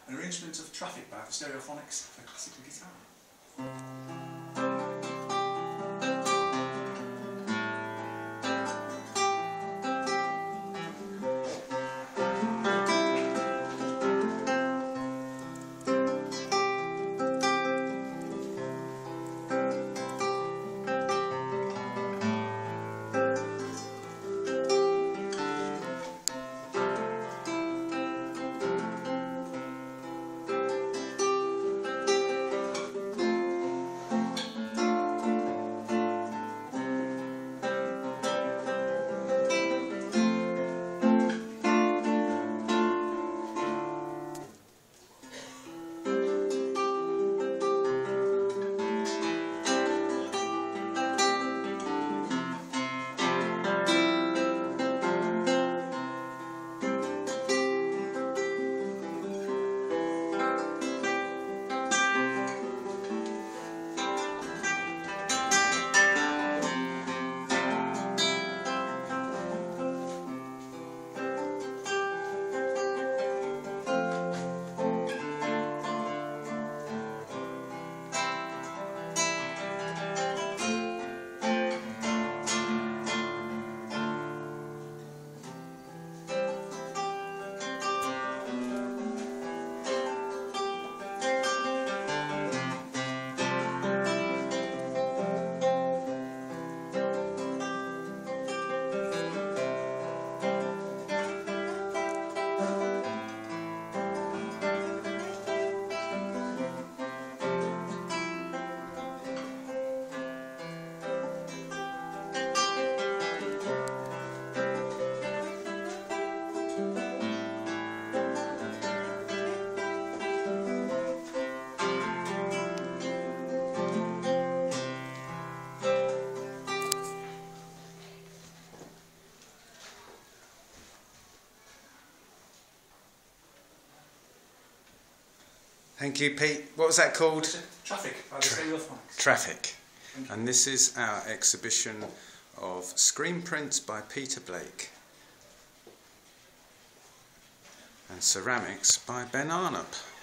an arrangement of Traffic by the Stereophonics for classical guitar. Thank you, Pete. What was that called? Traffic by the Stereophonics. Traffic. And this is our exhibition of screen prints by Peter Blake and ceramics by Ben Arnup.